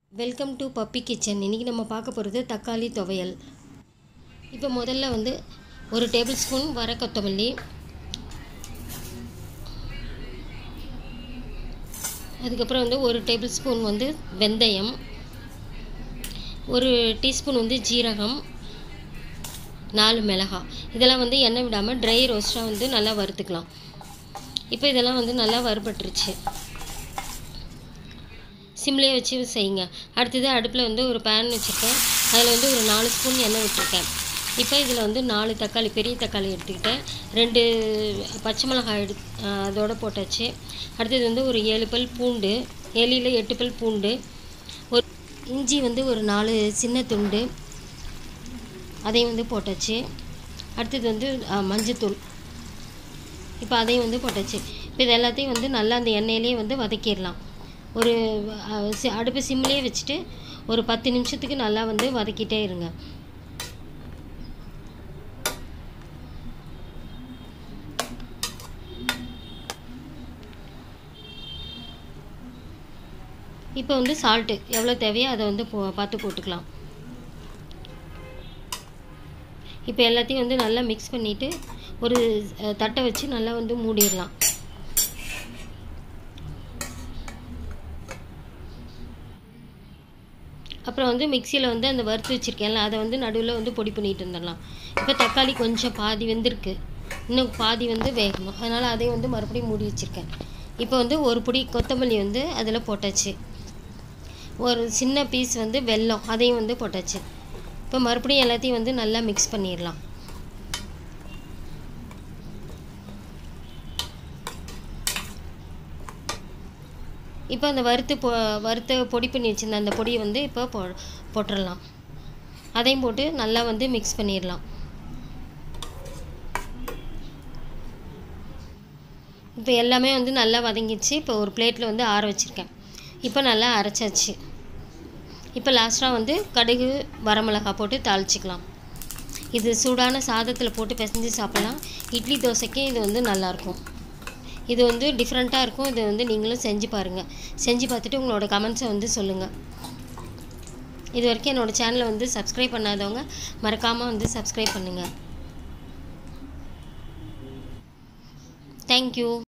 Welcome to puppy kitchen. இன்றைக்கி நம்ம பார்க்க போகிறது தக்காளி துவையல். இப்போ முதல்ல வந்து ஒரு டேபிள் ஸ்பூன் வர கொத்தமல்லி, அதுக்கப்புறம் வந்து ஒரு டேபிள் ஸ்பூன் வந்து வெந்தயம், ஒரு டீஸ்பூன் வந்து ஜீரகம், 4 மிளகாய். இதெல்லாம் வந்து எண்ணெய் விடாமல் ட்ரை ரோஸ்ட்டாக வந்து நல்லா வறுத்துக்கலாம். இப்போ இதெல்லாம் வந்து நல்லா வறுபட்டுருச்சு. சிம்லேயே வச்சு செய்யுங்க. அடுத்தது அடுப்பில் வந்து ஒரு பேன் வச்சுருக்கேன். அதில் வந்து ஒரு 4 ஸ்பூன் எண்ணெய் விட்டுருக்கேன். இப்போ இதில் வந்து 4 தக்காளி, பெரிய தக்காளி எடுத்துக்கிட்டேன். 2 பச்சை மிளகாய் அதோடு போட்டாச்சு. அடுத்தது வந்து ஒரு 7 பல் பூண்டு, 7 இல்லை 8 பல் பூண்டு, ஒரு இஞ்சி வந்து ஒரு 4 சின்ன துண்டு, அதையும் வந்து போட்டாச்சு. அடுத்தது வந்து மஞ்சத்தூள், இப்போ அதையும் வந்து போட்டாச்சு. இப்போ இது எல்லாத்தையும் வந்து நல்லா அந்த எண்ணெயிலே வந்து வதக்கிடலாம். ஒரு அடுப்பு சிம்லேயே வச்சுட்டு ஒரு 10 நிமிஷத்துக்கு நல்லா வந்து வதக்கிட்டே இருங்க. இப்போ வந்து சால்ட்டு எவ்வளோ தேவையோ அதை வந்து பார்த்து போட்டுக்கலாம். இப்போ எல்லாத்தையும் வந்து நல்லா மிக்ஸ் பண்ணிவிட்டு ஒரு தட்டை வச்சு நல்லா வந்து மூடிடலாம். அப்புறம் வந்து மிக்சியில் வந்து அந்த வறுத்து வச்சுருக்கேன்ல, அதை வந்து நடுவில் வந்து பொடி பண்ணிட்டு வந்துடலாம். இப்போ தக்காளி கொஞ்சம் பாதி வெந்திருக்கு, இன்னும் பாதி வந்து வேகணும். அதனால் அதையும் வந்து மறுபடியும் மூடி வச்சுருக்கேன். இப்போ வந்து ஒரு பொடி கொத்தமல்லி வந்து அதில் போட்டாச்சு. ஒரு சின்ன பீஸ் வந்து வெல்லம், அதையும் வந்து போட்டாச்சு. இப்போ மறுபடியும் எல்லாத்தையும் வந்து நல்லா மிக்ஸ் பண்ணிடலாம். இப்போ அந்த வறுத்த பொடி பண்ணி வச்சுருந்த அந்த பொடியை வந்து இப்போ போட்டுடலாம். அதையும் போட்டு நல்லா வந்து மிக்ஸ் பண்ணிடலாம். இப்போ எல்லாமே வந்து நல்லா வதங்கிடுச்சு. இப்போ ஒரு பிளேட்டில் வந்து ஆற வச்சுருக்கேன். இப்போ நல்லா அரைச்சாச்சு. இப்போ லாஸ்ட்டாக வந்து கடுகு, வரமிளகாய் போட்டு தாளிச்சிக்கலாம். இது சூடான சாதத்தில் போட்டு பிசைஞ்சு சாப்பிட்லாம். இட்லி தோசைக்கும் இது வந்து நல்லாயிருக்கும். இது வந்து டிஃப்ரெண்ட்டாக இருக்கும். இது வந்து நீங்களும் செஞ்சு பாருங்கள். செஞ்சு பார்த்துட்டு உங்களோட கமெண்ட்ஸை வந்து சொல்லுங்கள். இது வரைக்கும் என்னோடய சேனலை வந்து சப்ஸ்கிரைப் பண்ணாதவங்க மறக்காமல் வந்து சப்ஸ்கிரைப் பண்ணுங்கள். தேங்க்யூ.